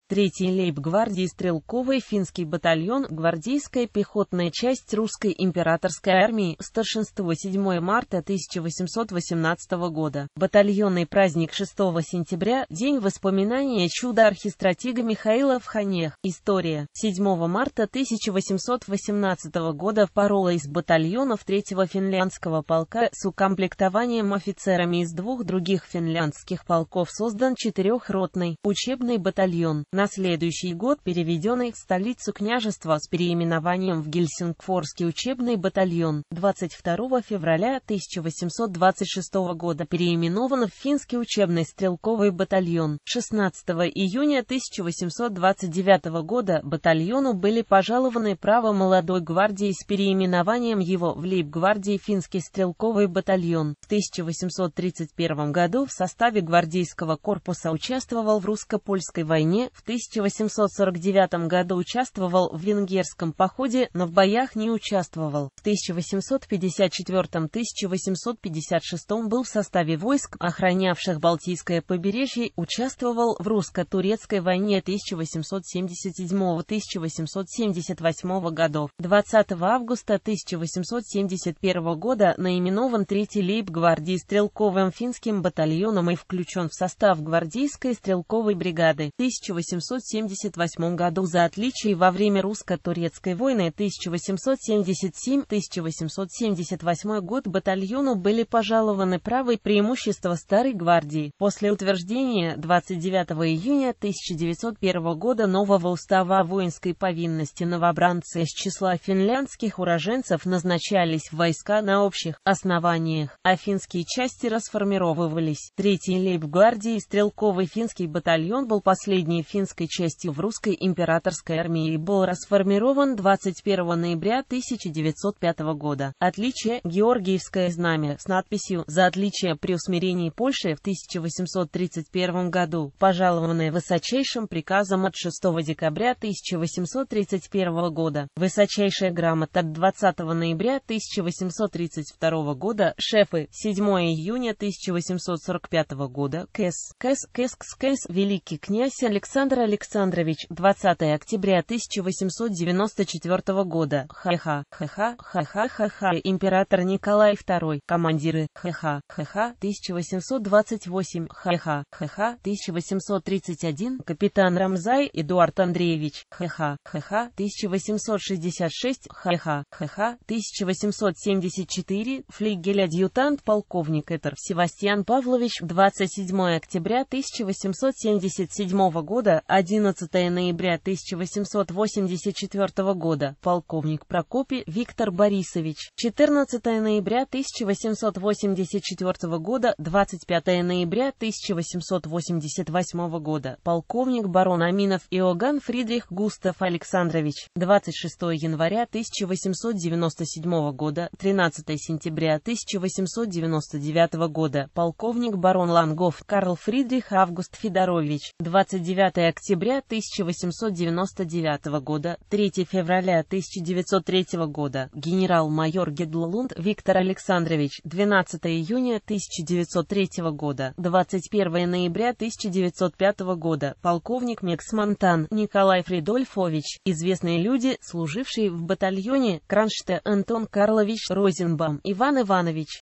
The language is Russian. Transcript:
3-й лейб-гвардии стрелковый финский батальон, гвардейская пехотная часть русской императорской армии, старшинство 7 марта 1818 года. Батальонный праздник 6 сентября, день воспоминания чуда архистратига Михаила в Ханех. История. 7 марта 1818 года парола из батальонов 3-го финляндского полка с укомплектованием офицерами из 2 других финляндских полков создан 4-ротный учебный батальон. На следующий год переведенный в столицу княжества с переименованием в Гельсингфорский учебный батальон. 22 февраля 1826 года переименован в Финский учебный стрелковый батальон. 16 июня 1829 года батальону были пожалованы права молодой гвардии с переименованием его в лейб-гвардии Финский стрелковый батальон. В 1831 году в составе гвардейского корпуса участвовал в русско-польской войне, в 1849 году участвовал в венгерском походе, но в боях не участвовал. В 1854-1856 был в составе войск, охранявших Балтийское побережье, участвовал в русско-турецкой войне 1877-1878 годов. 20 августа 1871 года наименован 3-й лейб-гвардии стрелковым финским батальоном и включен в состав гвардейской стрелковой бригады. В 1878 году за отличие во время русско-турецкой войны 1877-1878 год батальону были пожалованы права и преимущества Старой гвардии. После утверждения 29 июня 1901 года нового устава о воинской повинности новобранцы из числа финляндских уроженцев назначались в войска на общих основаниях, а финские части расформировывались. 3-й лейб-гвардии стрелковый финский батальон был последней финской частью в русской императорской армии и был расформирован 21 ноября 1905 года. Отличие: Георгиевское знамя с надписью «За отличие при усмирении Польши» в 1831 году, пожалованное высочайшим приказом от 6 декабря 1831 года. Высочайшая грамота от 20 ноября 1832 года, шефы, 7 июня 1845 года, КС Великий князь Александр Александрович, 20 октября 1894 года, император Николай II, командиры, 1828, 1831, капитан Рамзай Эдуард Андреевич, 1866, 1874, флигель-адъютант полковник Этер Севастьян Павлович, 27 октября 1877 года, 11 ноября 1884 года, полковник Прокопий Виктор Борисович, 14 ноября 1884 года, 25 ноября 1888 года, полковник барон Аминов Иоганн Фридрих Густав Александрович, 26 января 1897 года, 13 сентября 1899 года, полковник барон Лангоф Карл Фридрих Август Федорович, 29 октября 1899 года, 3 февраля 1903 года, генерал-майор Гедлунд Виктор Александрович, 12 июня 1903 года, 21 ноября 1905 года, полковник Мекс Монтан Николай Фридольфович, известные люди, служившие в батальоне, Кронште Антон Карлович Розенбам Иван Иванович.